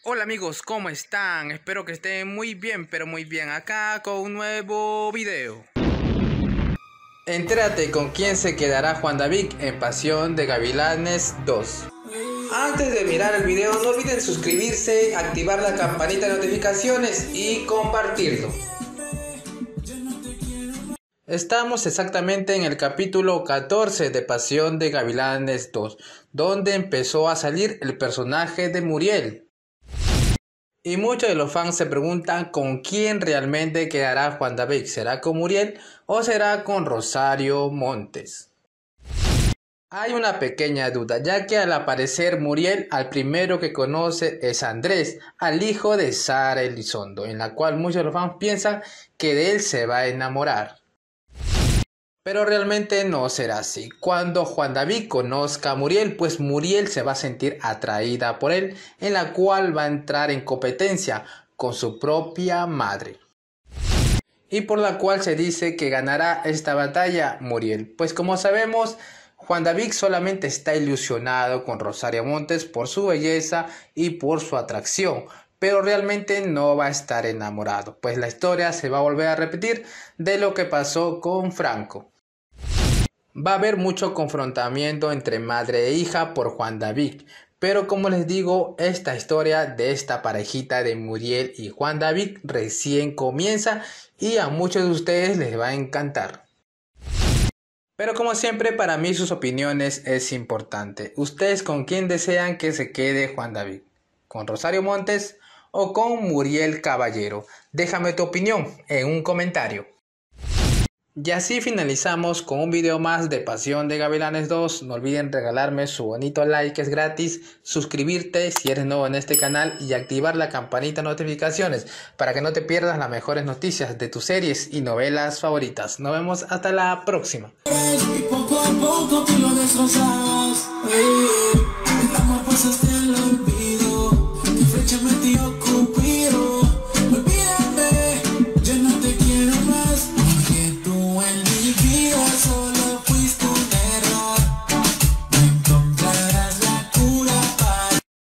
Hola amigos, ¿cómo están? Espero que estén muy bien, pero muy bien, acá con un nuevo video. Entérate con quién se quedará Juan David en Pasión de Gavilanes 2. Antes de mirar el video, no olviden suscribirse, activar la campanita de notificaciones y compartirlo. Estamos exactamente en el capítulo 14 de Pasión de Gavilanes 2, donde empezó a salir el personaje de Muriel. Y muchos de los fans se preguntan con quién realmente quedará Juan David. ¿Será con Muriel o será con Rosario Montes? Hay una pequeña duda, ya que al aparecer Muriel, al primero que conoce es Andrés, al hijo de Sara Elizondo, en la cual muchos de los fans piensan que de él se va a enamorar. Pero realmente no será así. Cuando Juan David conozca a Muriel, pues Muriel se va a sentir atraída por él, en la cual va a entrar en competencia con su propia madre. Y por la cual se dice que ganará esta batalla Muriel. Pues como sabemos, Juan David solamente está ilusionado con Rosario Montes por su belleza y por su atracción, pero realmente no va a estar enamorado, pues la historia se va a volver a repetir de lo que pasó con Franco. Va a haber mucho confrontamiento entre madre e hija por Juan David, pero como les digo, esta historia de esta parejita de Muriel y Juan David recién comienza y a muchos de ustedes les va a encantar. Pero como siempre, para mí sus opiniones es importante. ¿Ustedes con quién desean que se quede Juan David? ¿Con Rosario Montes o con Muriel Caballero? Déjame tu opinión en un comentario. Y así finalizamos con un video más de Pasión de Gavilanes 2. No olviden regalarme su bonito like, que es gratis, suscribirte si eres nuevo en este canal y activar la campanita de notificaciones para que no te pierdas las mejores noticias de tus series y novelas favoritas. Nos vemos hasta la próxima. Y poco a poco tú lo destrozas, el amor pues